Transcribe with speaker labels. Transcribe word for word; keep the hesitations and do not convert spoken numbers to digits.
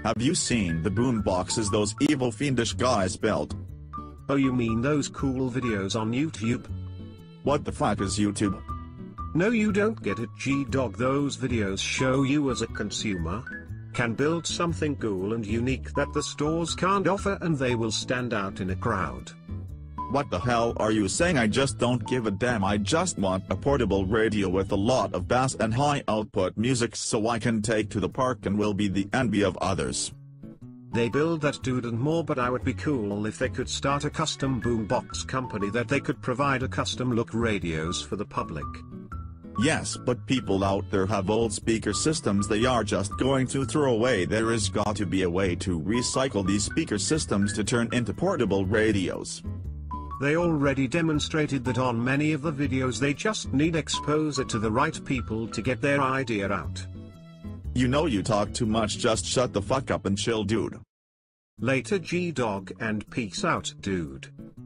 Speaker 1: Have you seen the boomboxes those evil fiendish guys built?
Speaker 2: Oh, you mean those cool videos on YouTube?
Speaker 1: What the fuck is YouTube?
Speaker 2: No, you don't get it, G-Dog. Those videos show you as a consumer can build something cool and unique that the stores can't offer, and they will stand out in a crowd.
Speaker 1: What the hell are you saying? I just don't give a damn. I just want a portable radio with a lot of bass and high output music so I can take to the park and will be the envy of others.
Speaker 2: They build that, dude, and more, but I would be cool if they could start a custom boombox company that they could provide a custom look radios for the public.
Speaker 1: Yes, but people out there have old speaker systems they are just going to throw away. There is got to be a way to recycle these speaker systems to turn into portable radios.
Speaker 2: They already demonstrated that on many of the videos. They just need exposure to the right people to get their idea out.
Speaker 1: You know you talk too much, just shut the fuck up and chill, dude.
Speaker 2: Later, G-Dog, and peace out, dude.